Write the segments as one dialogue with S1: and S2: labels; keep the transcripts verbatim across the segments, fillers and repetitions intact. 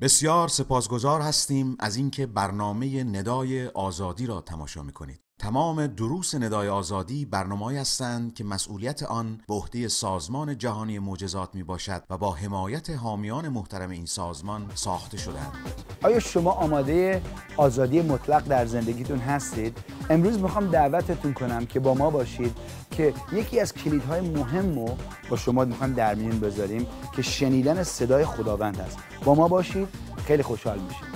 S1: بسیار سپاسگزار هستیم از اینکه برنامه ندای آزادی را تماشا می‌کنید. تمام دروس ندای آزادی برنامه‌ای هستند که مسئولیت آن به عهده سازمان جهانی معجزات میباشد و با حمایت حامیان محترم این سازمان ساخته شده‌اند.
S2: آیا شما آماده آزادی مطلق در زندگیتون هستید؟ امروز میخوام دعوتتون کنم که با ما باشید که یکی از کلیدهای مهم رو با شما میخوام در میون بذاریم که شنیدن صدای خداوند هست. با ما باشید، خیلی خوشحال میشیم.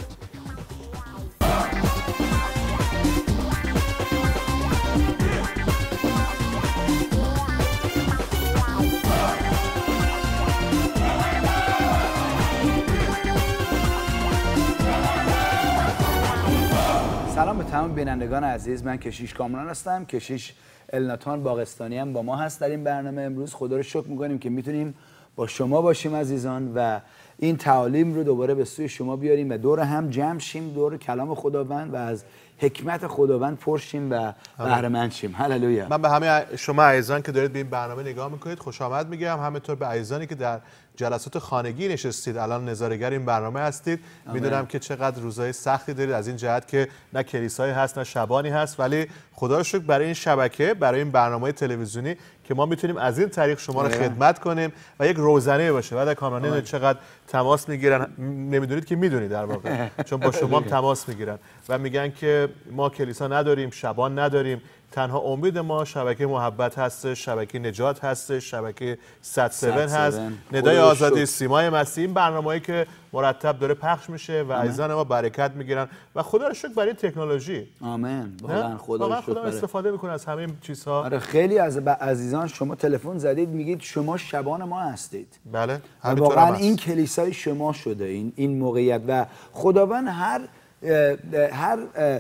S2: سلام به تمام بینندگان عزیز، من کشیش کامران هستم. کشیش الناتان باغستانی هم با ما هست در این برنامه. امروز خدا رو شکر میکنیم که میتونیم با شما باشیم عزیزان و این تعالیم رو دوباره به سوی شما بیاریم و دور هم جمع شیم دور کلام خداوند و از حکمت خداوند پرشیم و بهره مند شیم. هللویا.
S3: من به همه شما عزیزان که دارید به این برنامه نگاه میکنید خوش آمد میگم، همینطور به عزیزانی که در جلسات خانگی نشستید الان نظاره‌گر این برنامه هستید. میدونم که چقدر روزهای سختی دارید از این جهت که نه کلیسایی هست نه شبانی هست، ولی خدا رو شکر برای این شبکه، برای این برنامه تلویزیونی که ما میتونیم از این طریق شما رو خدمت کنیم و یک روزنه باشه. بعد کامران چقدر تماس میگیرن، نمیدونید که میدونید در واقع، چون با شما هم تماس میگیرن و میگن که ما کلیسا نداریم، شبان نداریم، تنها امید ما شبکه محبت هست، شبکه نجات هست، شبکه صد و هفت هست، ندای آزادی، سیمای مسیح. این برنامه‌ای که مرتب داره پخش میشه و عزیزان ما برکت میگیرن و خدا رو شکر برای تکنولوژی.
S2: آمین. واقعا خدا رو شکر
S3: استفاده میکنه از همین چیزها.
S2: آره خیلی از عزیزان شما تلفن زدید میگید شما شبان ما هستید.
S3: بله.
S2: واقعا این کلیسای شما شده این این موقعیت و خداوند هر هر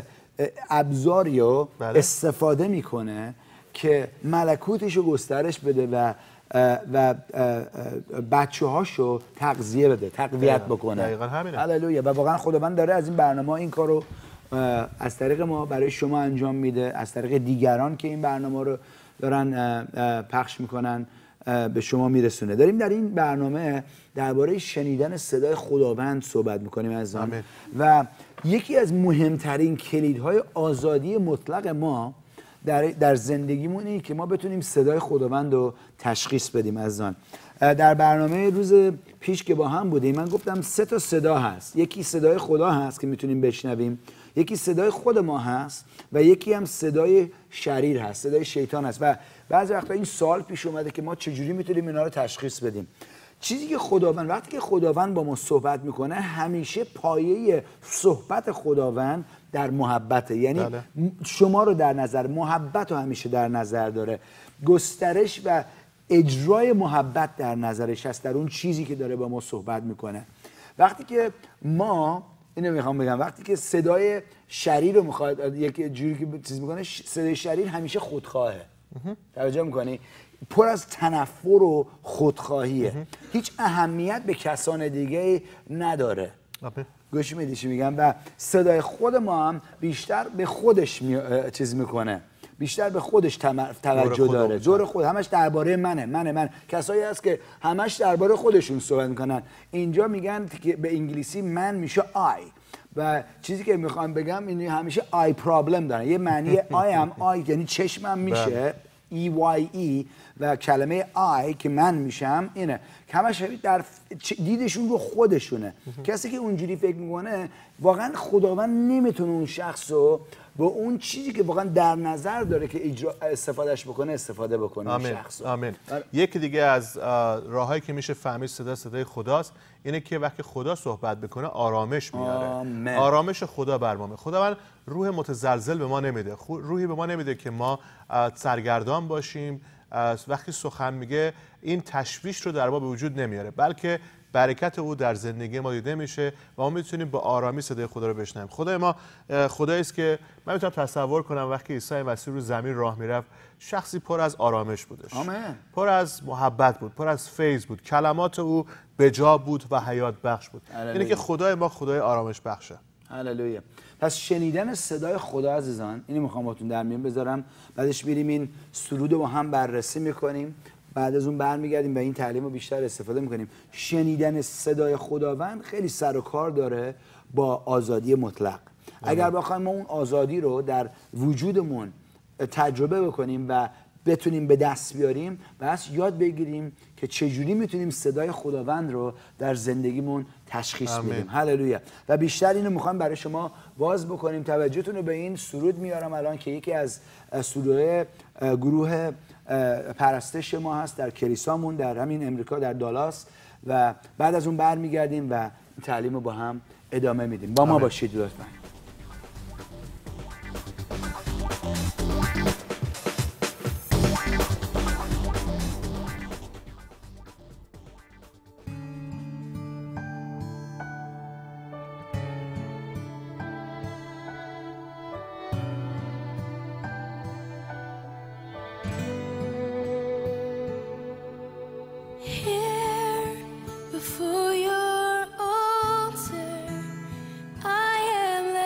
S2: ابزاری رو بله. استفاده میکنه که ملکوتش رو گسترش بده و و بچه هاشو تغذیه بده، تقویت بکنه.
S3: دقیقاً همینه.
S2: هللویا. و واقعا خداوند داره از این برنامه این کارو از طریق ما برای شما انجام میده، از طریق دیگران که این برنامه رو دارن پخش میکنن به شما میرسونه. داریم در این برنامه درباره شنیدن صدای خداوند صحبت میکنیم عزیزان و یکی از مهمترین کلیدهای آزادی مطلق ما در در زندگیمون اینه که ما بتونیم صدای خداوند رو تشخیص بدیم عزیزان. در برنامه روز پیش که با هم بودیم من گفتم سه تا صدا هست. یکی صدای خدا هست که میتونیم بشنویم، یکی صدای خود ما هست و یکی هم صدای شریر هست، صدای شیطان هست. و بعضی وقتا این سوال پیش اومده که ما چجوری میتونیم اینا رو تشخیص بدیم. چیزی که خداوند وقتی که خداوند با ما صحبت میکنه همیشه پایه صحبت خداوند در محبته، یعنی بله. شما رو در نظر، محبت رو همیشه در نظر داره، گسترش و اجرای محبت در نظرش هست در اون چیزی که داره با ما صحبت میکنه. وقتی که ما اینو میخوام بگم، وقتی که صدای شریر رو میخواد یک جوری که چیز میکنه، صدای شریر همیشه خودخواهه. توجه میکنی؟ پر از تنفر و خودخواهیه. هیچ اهمیت به کسان دیگه نداره. گوش میدی چی میگم؟ و صدای خود ما هم بیشتر به خودش می... چیز میکنه، بیشتر به خودش تم... توجه داره، دور خود، همش درباره منه منه من کسایی هست که همش درباره خودشون صحبت میکنن. اینجا میگن که به انگلیسی من میشه آی و چیزی که میخوام بگم این همیشه آی پرابلم دارن. یه معنی آی هم آی یعنی چشمم میشه ای وای ای و کلمه آی که من میشم اینه که همش در دیدشون رو خودشونه. کسی که اونجوری فکر میکنه واقعا خداوند نمیتونه اون شخص رو با اون چیزی که واقعا در نظر داره که اجرا استفادهش بکنه استفاده بکنه.
S3: آمین.
S2: اون شخص
S3: آمین. یکی دیگه از راههایی که میشه فهمید صدا صدای خداست اینه که وقتی خدا صحبت بکنه آرامش میاره. آمین. آرامش خدا بر ما. خداوند روح متزلزل به ما نمیده، روحی به ما نمیده که ما سرگردان باشیم. وقتی سخن میگه این تشویش رو در ما به وجود نمیاره، بلکه برکت او در زندگی ما دیده میشه و ما میتونیم با آرامی صدای خدا رو بشنویم. خدای ما خدایی است که من میتونم تصور کنم وقتی عیسی مسیح رو زمین راه میرفت شخصی پر از آرامش بودش.
S2: آمین.
S3: پر از محبت بود، پر از فیض بود، کلمات او بجا بود و حیات بخش بود. اینه که خدای ما خدای آرامش بخشه.
S2: هللویا. پس شنیدن صدای خدا عزیزان، اینو میخوام باتون در میون بذارم، بعدش میریم این سرود رو با هم بررسی میکنیم. بعد از اون برمیگردیم و این تعلیم رو بیشتر استفاده میکنیم. شنیدن صدای خداوند خیلی سر و کار داره با آزادی مطلق. اگر بخوایم ما اون آزادی رو در وجودمون تجربه بکنیم و بتونیم به دست بیاریم، بس یاد بگیریم که چجوری میتونیم صدای خداوند رو در زندگیمون تشخیص بدیم. هللویا. و بیشتر اینو میخوام برای شما باز بکنیم. توجهتون رو به این سرود میارم الان که یکی از سرودهای گروه پرستش ما هست در کلیسامون در همین امریکا در دالاس، و بعد از اون برمیگردیم و تعلیم رو با هم ادامه میدیم. با ما باشید لطفاً.
S4: Before your altar, I am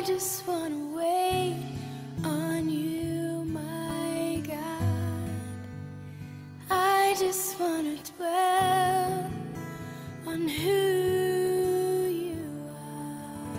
S4: just want to wait on you, my God. I just want to dwell on who you are.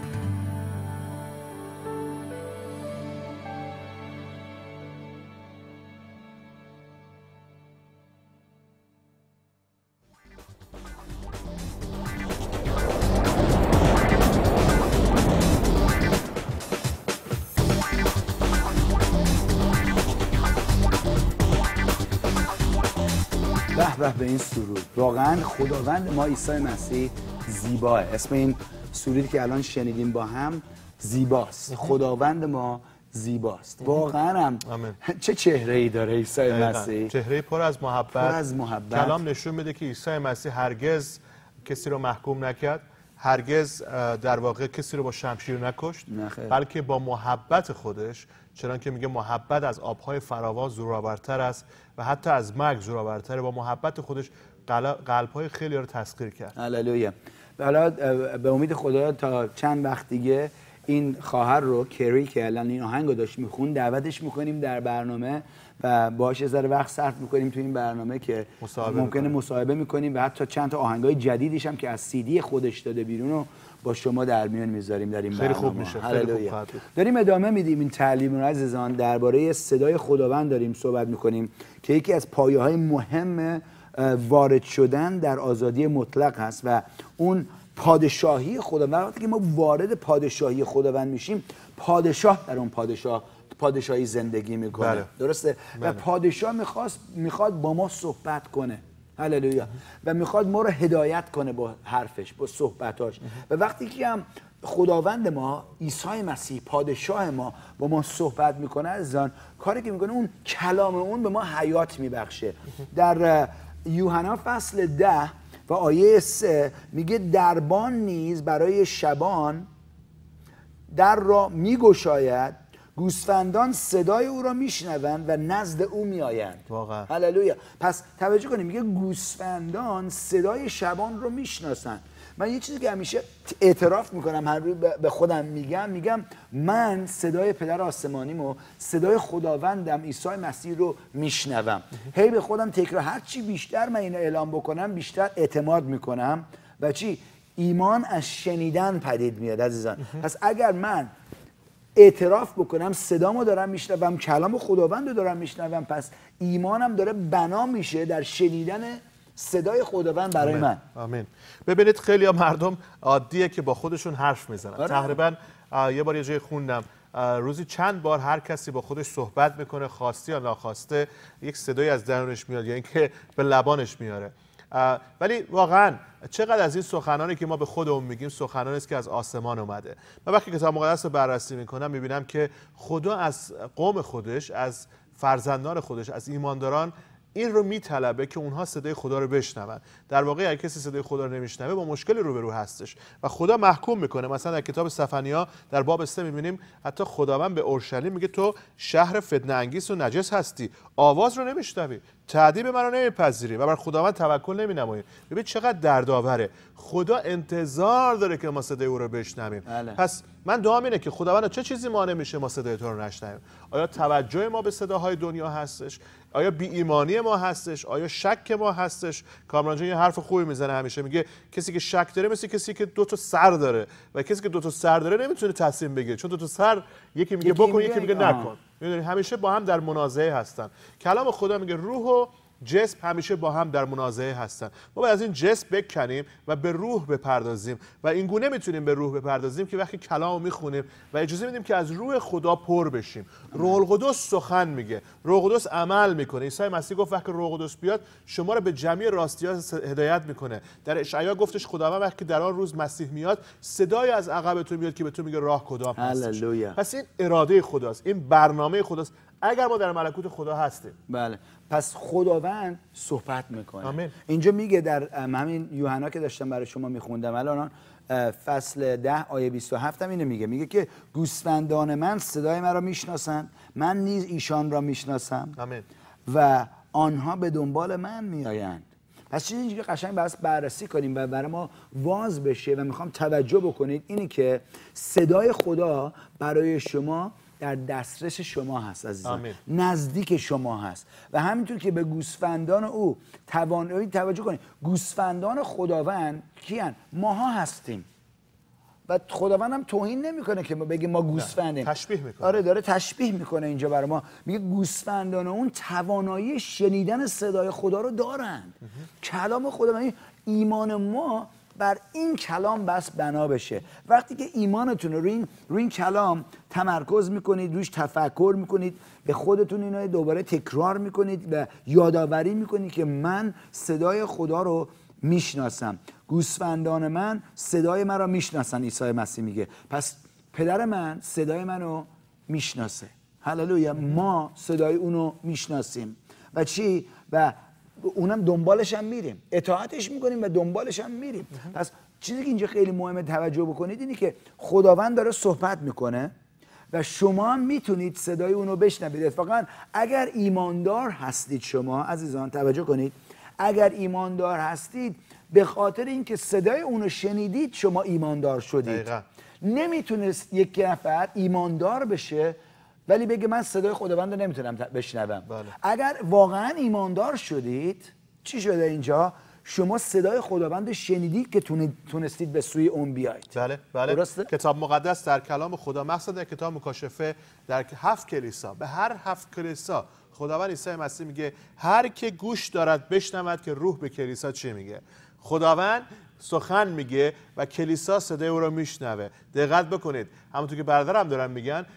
S2: به به به این سرود. واقعا خداوند ما عیسی مسیح زیباه. اسم این سرودی که الان شنیدیم با هم زیباست. خداوند ما زیباست. واقعا هم چه چهره‌ای داره عیسی مسیح.
S3: چهره پر از محبت.
S2: پر از محبت.
S3: کلام نشون میده که عیسی مسیح هرگز کسی رو محکوم نکرد، هرگز در واقع کسی رو با شمشیر نکشت، بلکه با محبت خودش، چنان که میگه محبت از آبهای فراوان زورآورتر است و حتی از مرگ زورآورتر، با محبت خودش قلب‌های خیلی رو تسخیر کرد.
S2: هللویا. حالا به امید خدا تا چند وقت دیگه این خواهر رو کری که الان این آهنگ رو داشت میخون دعوتش میکنیم در برنامه و باهاش یه ذره وقت صرف میکنیم تو این برنامه که ممکنه مصاحبه میکنیم و حتی چند تا آهنگای جدیدش هم که از سی دی خودش داده بیرون رو با شما در میان میذاریم در این
S3: خیلی
S2: برنامه.
S3: خوب میشه. خیلی خوب.
S2: داریم ادامه میدیم این تعلیم رو عزیزان. درباره صدای خداوند داریم صحبت میکنیم که یکی از پایه‌های مهم وارد شدن در آزادی مطلق هست و اون پادشاهی خداوند. وقتی که ما وارد پادشاهی خداوند میشیم، پادشاه در اون پادشاه پادشاهی زندگی میکنه. بله. درسته؟ بله. و پادشاه میخواست میخواد با ما صحبت کنه. هللویا. و میخواد ما رو هدایت کنه با حرفش، با صحبتاش. و وقتی که هم خداوند ما عیسی مسیح پادشاه ما با ما صحبت میکنه عزیزان، کاری که میکنه اون کلام اون به ما حیات میبخشه. در یوحنا فصل ده و آیه سه میگه دربان نیز برای شبان در را میگشاید، گوسفندان صدای او را میشنوند و نزد او میآیند.
S3: واقعا.
S2: هللویا. پس توجه کنید، میگه گوسفندان صدای شبان رو میشناسن. من یه چیزی که همیشه اعتراف میکنم، هر روز به خودم میگم میگم من صدای پدر آسمانیمو، صدای خداوندم عیسی مسیح رو میشنوم. هی به خودم تکرار، هر چی بیشتر من اینو اعلام بکنم بیشتر اعتماد میکنم و چی ایمان از شنیدن پدید میاد عزیزان. پس اگر من اعتراف بکنم صدامو دارم میشنوم، کلام خداوند رو دارم میشنوم، پس ایمانم داره بنا میشه در شنیدن صدای خداوند برای
S3: آمین.
S2: من.
S3: آمین. ببینید خیلی ها مردم عادیه که با خودشون حرف میزنن. آره. تقریبا یه بار یه جای خوندم روزی چند بار هر کسی با خودش صحبت میکنه، خواسته یا ناخواسته یک صدایی از درونش میاد یا یعنی اینکه به لبانش میاره. ولی واقعا چقدر از این سخنانی که ما به خودمون میگیم سخنانی است که از آسمان اومده. من وقتی کتاب مقدس رو بررسی میکنم میبینم که خدا از قوم خودش، از فرزندان خودش، از ایمانداران این رو میطلبه که اونها صدای خدا رو بشنون. در واقع اگه کسی صدای خدا رو نمیشنوه با مشکلی روبرو هستش و خدا محکوم میکنه. مثلا در کتاب سفنیا در باب سه میبینیم حتی خداوند به اورشلیم میگه تو شهر فتنه انگیز و نجس هستی، آواز رو نمیشنوی، تأدیب من رو نمیپذیری و بر خداوند توکل نمینمایی. ببین چقدر دردآوره. خدا انتظار داره که ما صدای او رو بشنویم. پس من دعام اینه که خداوند چه چیزی مانع میشه ما صدای تو رو نشنویم؟ آیا توجه ما به صداهای دنیا هستش؟ آیا بی ایمانی ما هستش؟ آیا شک ما هستش؟ کامران جان یه حرف خوبی میزنه همیشه، میگه کسی که شک داره مثل کسی که دو تا سر داره و کسی که دو تا سر داره نمیتونه تصمیم بگیره، چون دو تا سر یکی میگه بکن یکی میگه نکن. میدونی همیشه با هم در منازعه هستن. کلام خدا میگه روح و جسم همیشه با هم در منازعه هستن. ما باید از این جسم بکنیم و به روح بپردازیم و این گونه میتونیم به روح بپردازیم که وقتی کلامو میخونیم و اجازه میدیم که از روح خدا پر بشیم. روح القدس سخن میگه، روح القدس عمل میکنه. عیسی مسیح گفت وقتی روح القدس بیاد شما رو به جمعی راستی‌ها هدایت میکنه. در اشعیا گفتش خداوند وقتی در آن روز مسیح میاد صدای از عقب تو میاد که به تو میگه راه کدام هستش. پس این اراده خداست، این برنامه خداست اگر ما در ملکوت خدا هستیم.
S2: بله. پس خداوند صحبت میکنه.
S3: آمین.
S2: اینجا میگه در همین یوحنا که داشتم برای شما میخوندم الان فصل ده آیه بیست و هفت هم اینو میگه، میگه که گوسفندان من صدای مرا میشناسند، من نیز ایشان را میشناسم.
S3: آمین.
S2: و آنها به دنبال من میآیند. پس چیزی که قشنگ باید بررسی کنیم و برای ما واز بشه و میخوام توجه بکنید اینی که صدای خدا برای شما در دسترس شما هست عزیزان، نزدیک شما هست و همینطور که به گوسفندان او توانایی توجه کنید. گوسفندان خداوند کیان؟ ماها هستیم و خداوند هم توهین نمیکنه که ما بگیم ما گوسفندیم،
S3: تشبیه میکنه.
S2: آره داره تشبیه میکنه اینجا برای ما، میگه گوسفندان اون توانایی شنیدن صدای خدا رو دارند. کلام خدا، ایمان ما بر این کلام بس بنا بشه. وقتی که ایمانتون رو روی این, روی این کلام تمرکز میکنید، روش تفکر میکنید، به خودتون اینو دوباره تکرار میکنید و یادآوری میکنید که من صدای خدا رو میشناسم، گوسفندان من صدای من رو میشناسن. عیسی مسیح میگه پس پدر من صدای منو میشناسه. هللویا. ما صدای اونو میشناسیم و چی؟ و اونم دنبالش هم میریم، اطاعتش میکنیم و دنبالش هم میریم. پس چیزی که اینجا خیلی مهمه توجه بکنید اینی که خداوند داره صحبت میکنه و شما هم میتونید صدای اونو بشنوید. اتفاقا اگر ایماندار هستید شما عزیزان، توجه کنید، اگر ایماندار هستید به خاطر اینکه صدای اونو شنیدید شما ایماندار شدید.
S3: دقیقا.
S2: نمیتونست یک نفر ایماندار بشه ولی بگه من صدای خداوند رو نمیتونم بشنوم.
S3: بله.
S2: اگر واقعا ایماندار شدید چی شده اینجا؟ شما صدای خداوند شنیدید که تونستید به سوی اون بیایید.
S3: بله بله.
S2: درسته؟
S3: کتاب مقدس در کلام خدا، مخصوصا در کتاب مکاشفه، در هفت کلیسا، به هر هفت کلیسا خداوند عیسی مسیح میگه هر که گوش دارد بشنود که روح به کلیسا چی میگه. خداوند سخن میگه و کلیسا صدای او رو میشنوه. دقت بکنید، همونطور که برادرم دارن میگن،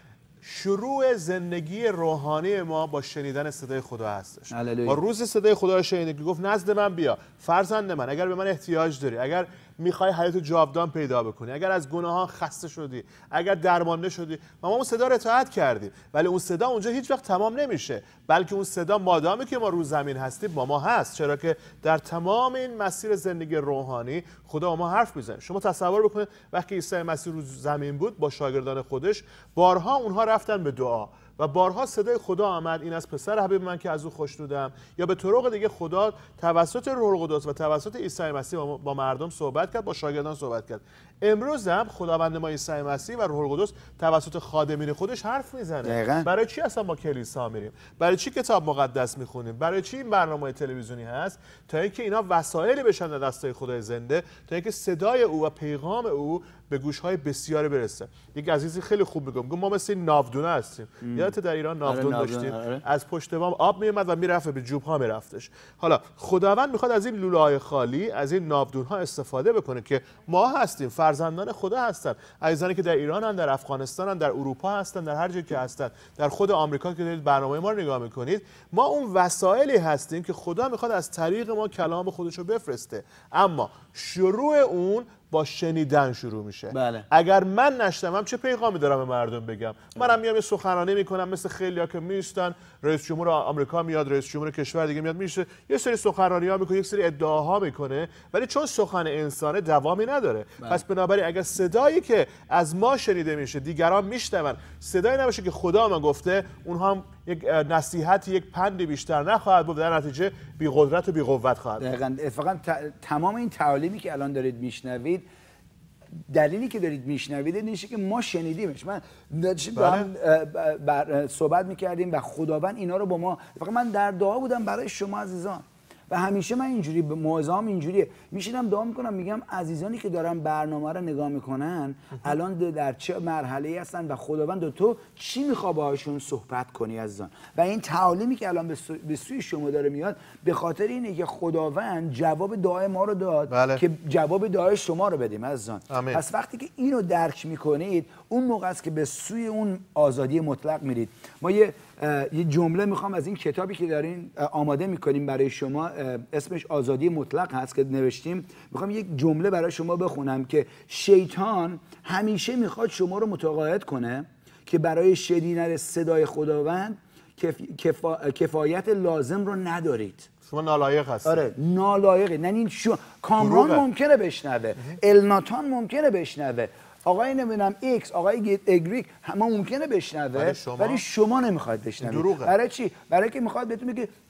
S3: شروع زندگی روحانی ما با شنیدن صدای خدا هستش. ما روز صدای خدا رو شنیدیم که گفت نزد من بیا فرزند من، اگر به من احتیاج داری، اگر میخوای حیات جاودان پیدا بکنی، اگر از گناهان خسته شدی، اگر درمانده شدی، و ما اون صدا رو اطاعت کردیم. ولی اون صدا اونجا هیچ وقت تمام نمیشه، بلکه اون صدا مادامی که ما رو زمین هستیم با ما هست، چرا که در تمام این مسیر زندگی روحانی خدا با ما حرف میزنه. شما تصور بکنید وقتی عیسی مسیح رو زمین بود با شاگردان خودش، بارها اونها رفتن به دعا و بارها صدای خدا آمد این از پسر حبیب من که از او خوشنودم، یا به طرق دیگه خدا توسط روح القدس و توسط عیسی مسیح با مردم صحبت کرد، با شاگردان صحبت کرد. امروز هم خداوند ما عیسی مسیح و روح القدس توسط خادمین خودش حرف میزنه.
S2: دقیقاً.
S3: برای چی اصلا ما کلیسا میریم؟ برای چی کتاب مقدس میخونیم؟ برای چی این برنامه تلویزیونی هست؟ تا اینکه اینا وسایلی بشن در دستای خدای زنده، تا اینکه صدای او و پیغام او به گوش‌های بسیاری برسه. یک عزیزی خیلی خوب میگم، میگم ما مثل ناودونه هستیم. یادت در ایران ناودون
S2: آره
S3: داشتیم؟
S2: آره.
S3: از پشت بام آب میومد و میرفت به جوب‌ها میرفتش. حالا خداوند میخواد از این لوله‌های خالی، از این ناودون‌ها استفاده بکنه که ما هستیم، فرزندان خدا هستن. عزیزانی که در ایران هستن، در افغانستان هستن، در اروپا هستن، در هر جایی که هستن، در خود آمریکا که دارید برنامه ما رو نگاه میکنید، ما اون وسایلی هستیم که خدا میخواد از طریق ما کلام خودش رو بفرسته. اما شروع اون با شنیدن شروع میشه.
S2: بله.
S3: اگر من نشنوم چه پیغامی دارم به مردم بگم؟ منم میام یه سخنرانی میکنم مثل خیلیا که میشتن، رئیس جمهور آمریکا میاد، رئیس جمهور کشور دیگه میاد میشه یه سری سخنرانی‌ها میکنه، یک سری ادعاها میکنه، ولی چون سخن انسان دوامی نداره. بله. پس بنابراین اگر صدایی که از ما شنیده میشه دیگران میشنون، صدایی نباشه که خدا ما گفته، اونها هم یک نصیحت، یک پند بیشتر نخواهد بود، در نتیجه بی قدرت و بی قوت خواهد بود.
S2: دقیقاً. اتفاقا تمام این تعالیمی که الان دارید میشنوید، دلیلی که دارید میشنوید این که ما شنیدیمش. من با هم بر صحبت میکردیم و خداوند اینا رو با ما، فقط من در دعا بودم برای شما عزیزان و همیشه من اینجوری به موعظه‌ام اینجوریه، میشینم دعا میکنم، میگم عزیزانی که دارن برنامه رو نگاه میکنن الان در چه مرحله‌ای هستن و خداوند تو چی میخواد باهاشون صحبت کنی عزیزان. و این تعالیمی که الان به سوی شما داره میاد به خاطر اینه که خداوند جواب دعای ما رو داد. بله. که جواب دعای شما رو بدیم عزیزان. پس وقتی که اینو درک میکنید اون موقع است که به سوی اون آزادی مطلق میرید. ما یه یه جمله میخوام از این کتابی که دارین آماده میکنیم برای شما، اسمش آزادی مطلق هست که نوشتیم، میخوام یک جمله برای شما بخونم که شیطان همیشه میخواد شما رو متقاعد کنه که برای شنیدن صدای خداوند کف... کفا... کفایت لازم رو ندارید.
S3: شما نالایق هستید.
S2: آره نالایقی. نه این شو کامران ممکنه بشنوه، الناتان ممکنه بشنوه، آقای نمیدونم ایکس، آقای اگریک همه ممکنه بشنوه، ولی شما, ولی شما نمیخواید بشنوید. برای چی؟ برای که میخواد بهتون بگه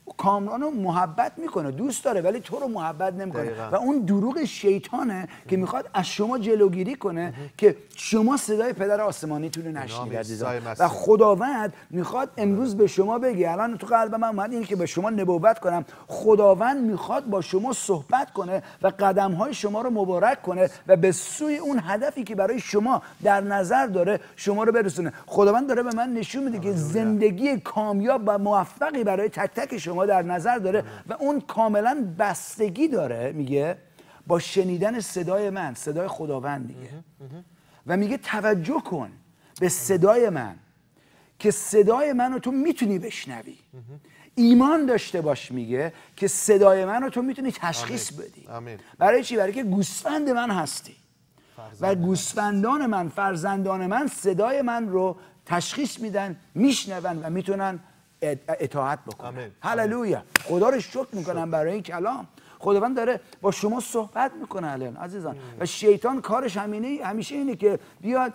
S2: کامران رو محبت میکنه، دوست داره، ولی تو رو محبت نمیکنه.
S3: دقیقا.
S2: و اون دروغ شیطانه که میخواد از شما جلوگیری کنه که شما صدای پدر آسمانیتون رو نشنید عزیزان. و خداوند میخواد امروز به شما بگه، الان تو قلب من اومد این که به شما نبوت کنم، خداوند میخواد با شما صحبت کنه و قدمهای شما رو مبارک کنه و به سوی اون هدفی که برای شما در نظر داره شما رو برسونه. خداوند داره به من نشون میده که زندگی کامیاب و موفقی برای تک تک شما در نظر داره و اون کاملا بستگی داره، میگه با شنیدن صدای من، صدای خداوند میگه. و میگه توجه کن به صدای من که صدای من رو تو میتونی بشنوی. ایمان داشته باش، میگه که صدای من رو تو میتونی تشخیص بدی.
S3: آمین.
S2: برای چی؟ برای که گوسفند من هستی و گوسفندان من، فرزندان من صدای من رو تشخیص میدن، میشنون و میتونن اطاعت بکنن. هللویا. خدا رو شکر میکنم برای این کلام. خداوند داره با شما صحبت میکنه الان عزیزان. و شیطان کارش همینه، همیشه اینه که بیاد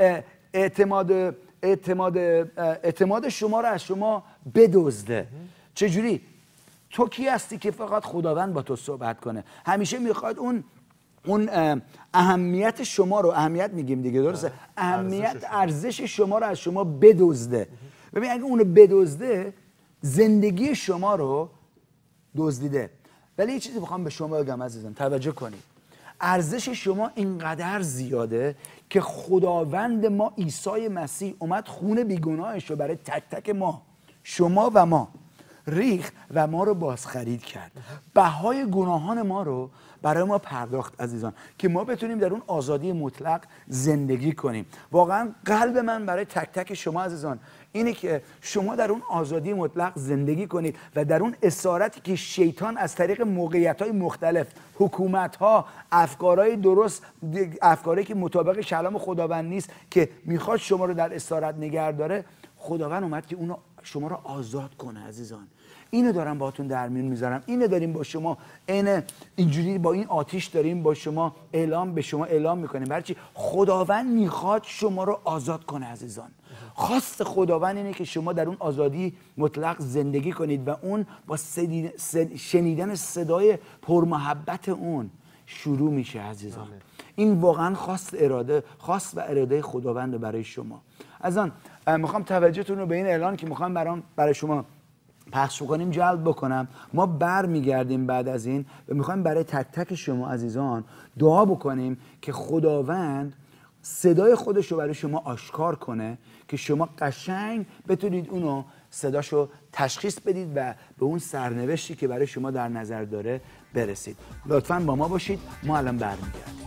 S2: اعتماد اعتماد اعتماد شما رو از شما بدزده. چجوری؟ تو کی هستی که فقط خداوند با تو صحبت کنه؟ همیشه میخواد اون اون اهمیت شما رو، اهمیت میگیم دیگه، درسته؟ اهمیت ارزش شما رو از شما بدزده. ببین اگه اونو بدزده، زندگی شما رو دزدیده. ولی یه چیزی میخوام به شما بگم عزیزان، توجه کنید. ارزش شما اینقدر زیاده که خداوند ما عیسی مسیح اومد خون بیگناهش رو برای تک تک ما، شما و ما، ریخت و ما رو بازخرید کرد. بهای گناهان ما رو برای ما پرداخت عزیزان که ما بتونیم در اون آزادی مطلق زندگی کنیم. واقعا قلب من برای تک تک شما عزیزان اینه که شما در اون آزادی مطلق زندگی کنید و در اون اسارتی که شیطان از طریق موقعیت‌های مختلف، حکومت‌ها، افکارهای درست، افکاری که مطابق کلام خداوند نیست که میخواد شما رو در اسارت نگه داره، خداوند اومد که اونو شما رو آزاد کنه عزیزان. اینو دارم باهاتون در میون میذارم، اینو داریم با شما عین اینجوری با این آتیش داریم با شما اعلام به شما اعلام میکنیم. برای چی؟ خداوند میخواد شما رو آزاد کنه عزیزان. خواست خداوند اینه که شما در اون آزادی مطلق زندگی کنید و اون با شنیدن صدای پرمحبت اون شروع میشه عزیزان. آمین. این واقعا خواست اراده خواست و اراده خداوند برای شما. عزیزان میخوام توجهتون رو به این اعلان که میخوام برام برای شما پخش بکنیم جلب بکنم. ما بر میگردیم بعد از این و میخوایم برای تک تک شما عزیزان دعا بکنیم که خداوند صدای خودش رو برای شما آشکار کنه که شما قشنگ بتونید اونو صداشو تشخیص بدید و به اون سرنوشتی که برای شما در نظر داره برسید. لطفاً با ما باشید، ما الان برمیگردیم.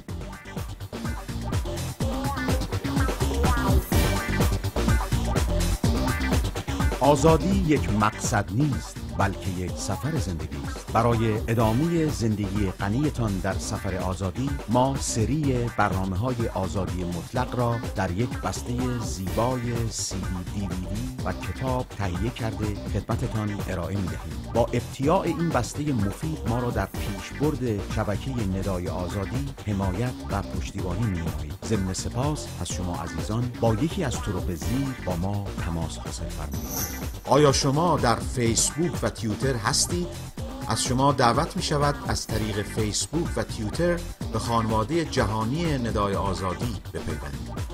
S1: آزادی یک مقصد نیست بلکه یک سفر زندگی است. برای ادامه زندگی غنیتان در سفر آزادی ما سری برنامه‌های آزادی مطلق را در یک بسته زیبای سی دی، دی وی دی و کتاب تهیه کرده خدمتتان ارائه می‌دهیم. با ابتیاع این بسته مفید ما را در پیشبرد شبکه ندای آزادی حمایت و پشتیبانی می‌نمایید. ضمن سپاس از شما عزیزان با یکی از طرق زیر با ما تماس حاصل فرمایید. آیا شما در فیسبوک و تیوتر هستید؟ از شما دعوت می شود از طریق فیسبوک و تیوتر به خانواده جهانی ندای آزادی بپیوندید.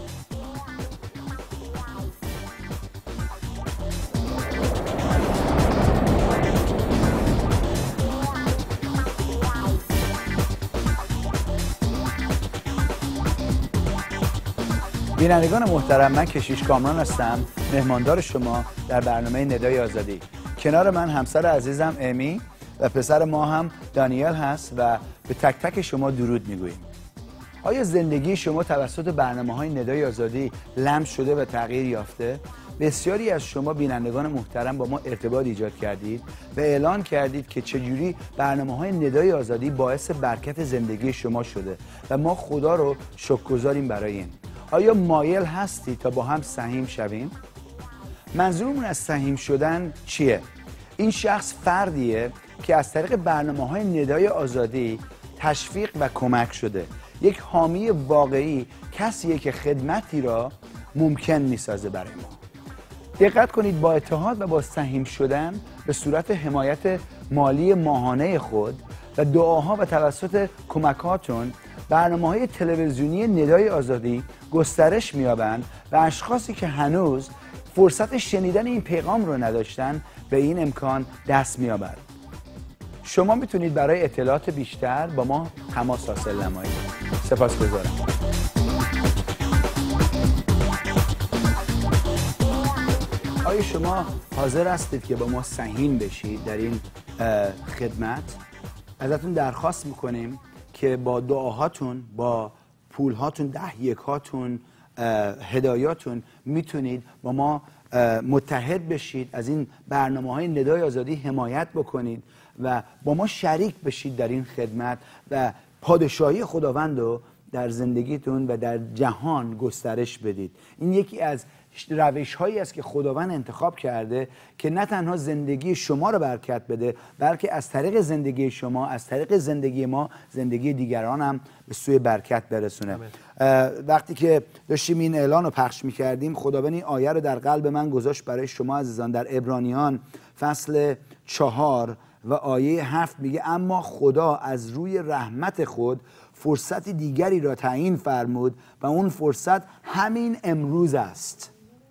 S2: بینندگان محترم، من کشیش کامران هستم، مهماندار شما در برنامه ندای آزادی. کنار من همسر عزیزم امی و پسر ما هم دانیل هست و به تک تک شما درود میگوییم. آیا زندگی شما توسط برنامه‌های ندای آزادی لمس شده و تغییر یافته؟ بسیاری از شما بینندگان محترم با ما ارتباط ایجاد کردید و اعلان کردید که چجوری برنامه‌های ندای آزادی باعث برکت زندگی شما شده و ما خدا رو شکرگزاریم برای این. آیا مایل هستی تا با هم سهیم شویم؟ منظورمون از سهیم شدن چیه؟ این شخص فردیه که از طریق برنامه‌های ندای آزادی تشویق و کمک شده. یک حامی واقعی کسیه که خدمتی را ممکن می‌سازه برای ما. دقت کنید، با اتحاد و با سهیم شدن به صورت حمایت مالی ماهانه خود و دعاها و توسط کمکاتون برنامه‌های تلویزیونی ندای آزادی گسترش می‌یابند و اشخاصی که هنوز فرصت شنیدن این پیغام رو نداشتن به این امکان دست می‌یابند. شما میتونید برای اطلاعات بیشتر با ما تماس حاصل نمایید. سپاسگزارم. آیا شما حاضر هستید که با ما سهیم بشید در این خدمت؟ ازتون درخواست میکنیم که با دعاهاتون، با پولهاتون، ده یکاتون، هدایاتون میتونید با ما متحد بشید، از این برنامه‌های ندای آزادی حمایت بکنید و با ما شریک بشید در این خدمت و پادشاهی خداوند رو در زندگیتون و در جهان گسترش بدید. این یکی از روش هایی است که خداوند انتخاب کرده که نه تنها زندگی شما رو برکت بده، بلکه از طریق زندگی شما، از طریق زندگی ما، زندگی دیگران هم به سوی برکت برسونه. وقتی که داشتیم این اعلان رو پخش می‌کردیم، خداوند این آیه رو در قلب من گذاشت برای شما عزیزان. در عبرانیان فصل چهار و آیه هفت میگه اما خدا از روی رحمت خود فرصت دیگری را تعیین فرمود و اون فرصت همین امروز است.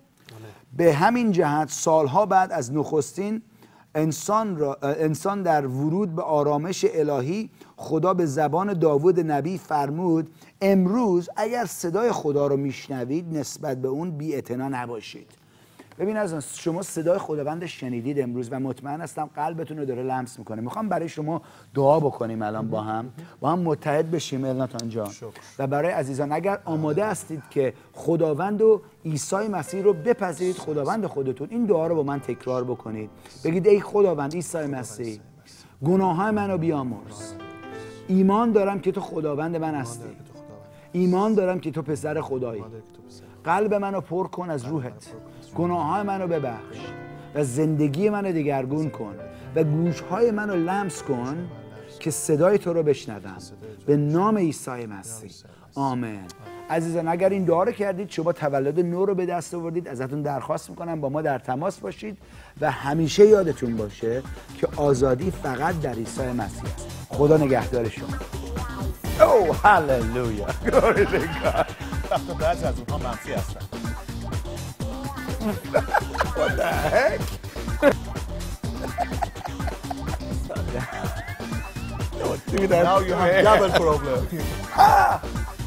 S2: به همین جهت سالها بعد از نخستین انسان, را، انسان در ورود به آرامش الهی خدا به زبان داوود نبی فرمود امروز اگر صدای خدا رو میشنوید نسبت به اون بی‌اعتنا نباشید. ببین از شما صدای خداوند شنیدید امروز و مطمئن هستم قلبتون رو داره لمس میکنه. میخوام برای شما دعا بکنیم الان با هم با هم متحد بشیم الناتان جان. و برای عزیزان اگر آماده هستید که خداوند و عیسی مسیح رو بپذیرید خداوند خودتون، این دعا رو با من تکرار بکنید. بگید ای خداوند عیسی مسیح گناههای منو بیامرز. ایمان دارم که تو خداوند من هستی. ایمان دارم که تو پسر خدایی. قلب منو پر کن از روحت. گناههای منو ببخش و زندگی منو دگرگون کن و گوشهای منو لمس کن که صدای تو رو بشنوم. به نام عیسی مسیح آمین. عزیزان اگر این دعا رو کردید، شما تولد نو رو به دست آوردید، ازتون درخواست میکنم با ما در تماس باشید و همیشه یادتون باشه که آزادی فقط در عیسی مسیح است. خدا نگهدار شما. اوه هاللویا. گلوری تو گاد.
S3: وقتی بعضی از اونها منفی هستن.
S2: What the heck? Don't do that.
S3: Now you have double problem.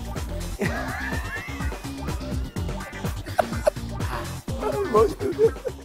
S2: Ah!